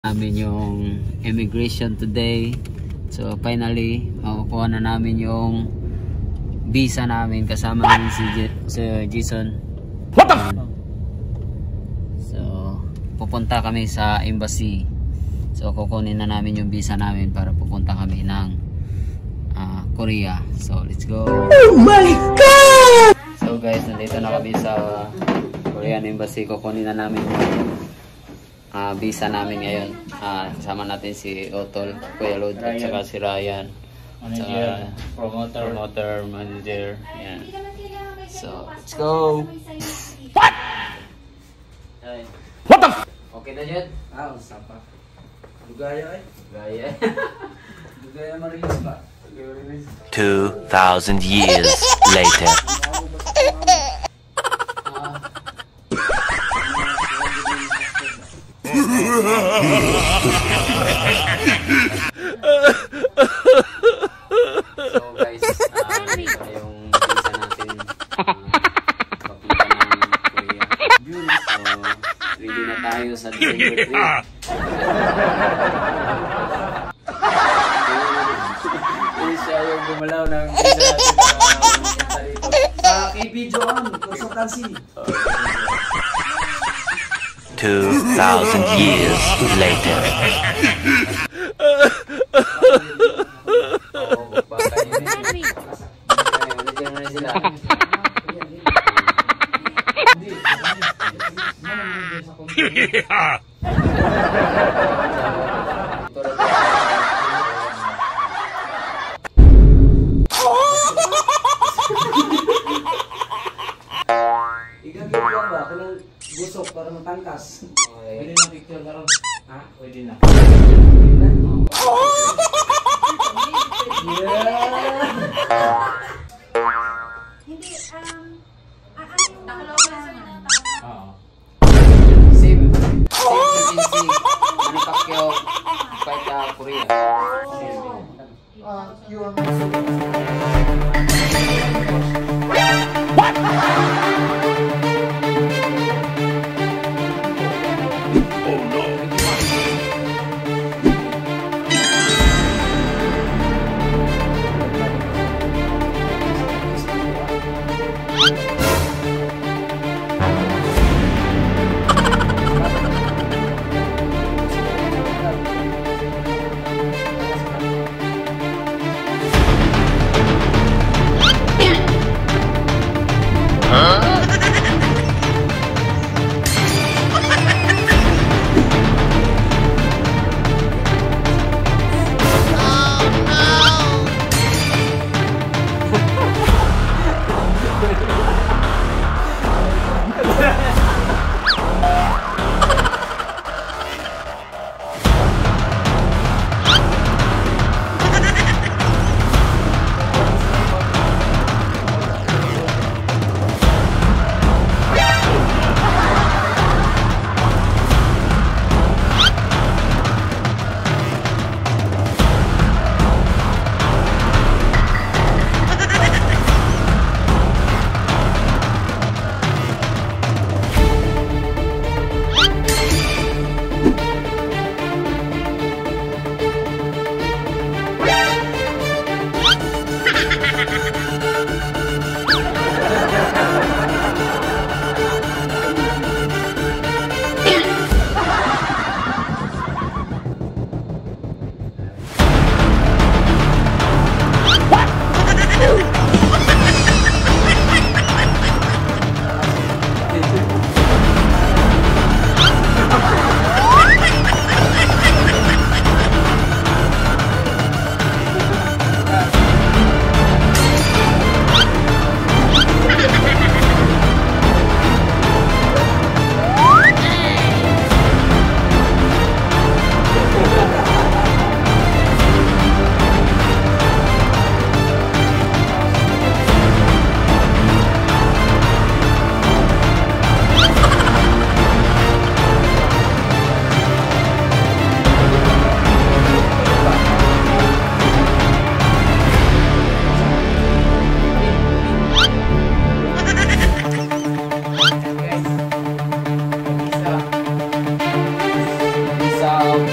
namin yung immigration today. So finally makukuha na namin yung visa namin kasama namin si Jason. What the So pupunta kami sa embassy. So kukunin na namin yung visa namin para pupunta kami ng Korea. So let's go. Oh my god! So guys, nandito na kami sa Korean embassy. Kukunin na namin yung visa namin ngayon. Kasama natin si Otol, Kuya Lod, at saka si Ryan, manager, promoter, manager. Yan. So, let's go! What? What the f? Okay na dyan? Usapa. Lugaya eh. Lugaya. Lugaya marilis ba? 2,000 years later. So guys, ito na yung visa natin papunta ng Korea. So ready na tayo sa December 3. Hindi siya yung gumalaw ng visa natin papunta rito. Sa KP John, consultancy. 2,000 years later. Igagawin ba? Kung busok para matangkas. Pwede na picture na ron. Ha? Pwede na. Hindi, Same agency, Manny Pacquiao, fight Korea.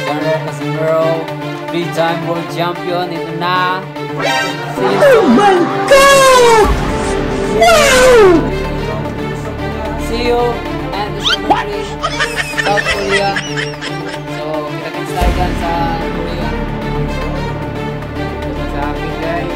General Casimiro, 3-time world champion. Ito na. See you and December 3, South Korea. So, kita-kits tayo dyan sa Korea. Ito sa akin, guys.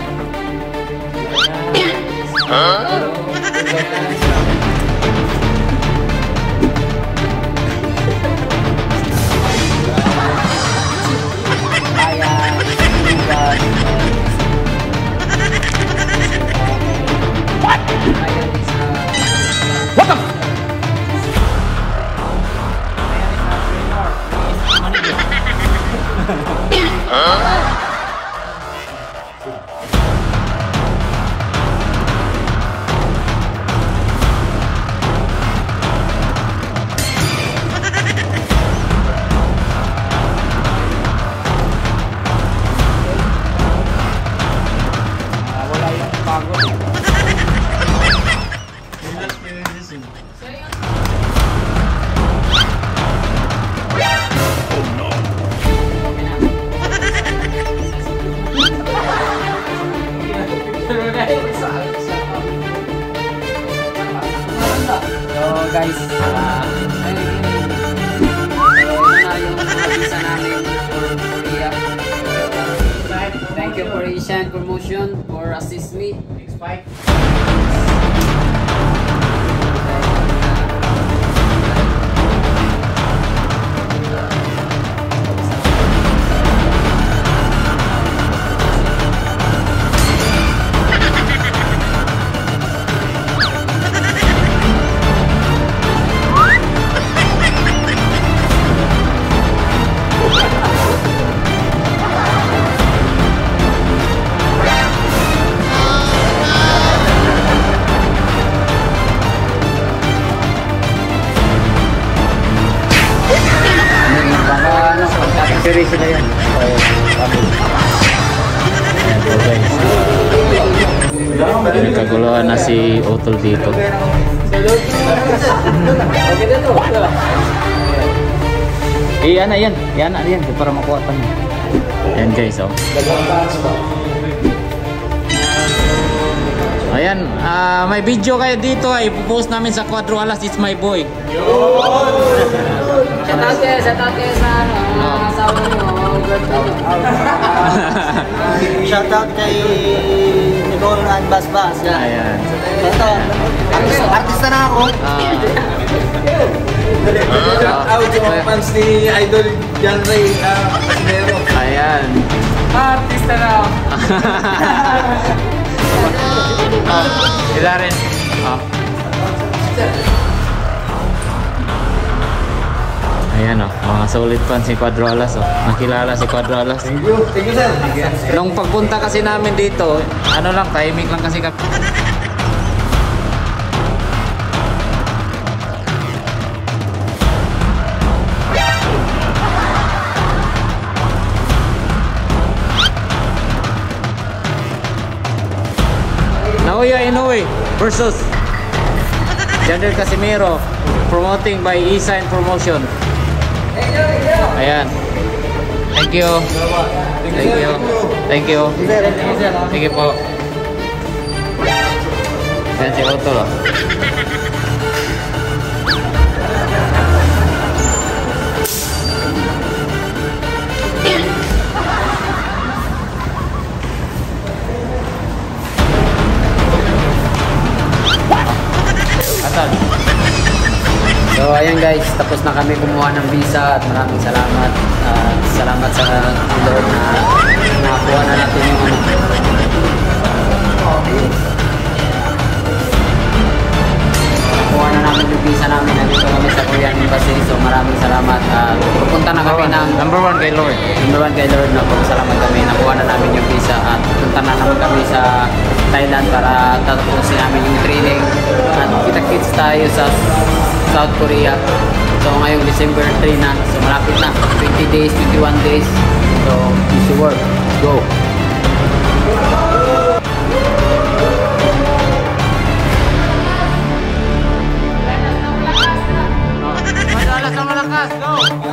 Guys, so yun na yung visa namin for Korea. Thank you for Asian Promotion for assist me. Next fight. Seryoso na yan. Nagkaguluhan na si Otol dito. Iyan na yan. Iyan na yan. Para makuha pa niya. Ayan guys, oh. Ayan, may video kayo dito ay ipopost namin sa Quadro Alas. It's my boy. Sa tate sa asawa niyo, Shoutout kay Nicole and Basbas. Ayan. Ito, artista na ako. Shoutout sa mga fans ni Idol John Ray Casimiro. Ayan. artista na ako. Sila rin. Ayan o, mga solid fans si Quadro Alas o. Nakilala si Quadro Alas. Thank you sir. Nung pagpunta kasi namin dito, ano lang, timing lang kasi kami. Naoya Inoue versus General Casimiro, promoting by E-Sign Promotion. Ayan. Thank you. Thank you. Thank you. Thank you po. Ayan si Otol o. So ayan guys, tapos na kami kumuha ng visa at maraming salamat. Salamat sa Lord na nakakuha na natin yung nakuha na namin yung visa namin. Nandito kami sa Korean Embassy. So maraming salamat. Pupunta na kami ng Number one kay Lord. Number 1 kay Lord na salamat kami. Nakuha na namin yung visa at pupunta na naman kami sa Thailand para tatapusin namin yung training. At kita-kits tayo sa South Korea. So ngayong December 3 na. So malapit na. 20 days, 21 days. So easy work. Go! Quadro Alas na malakas, go!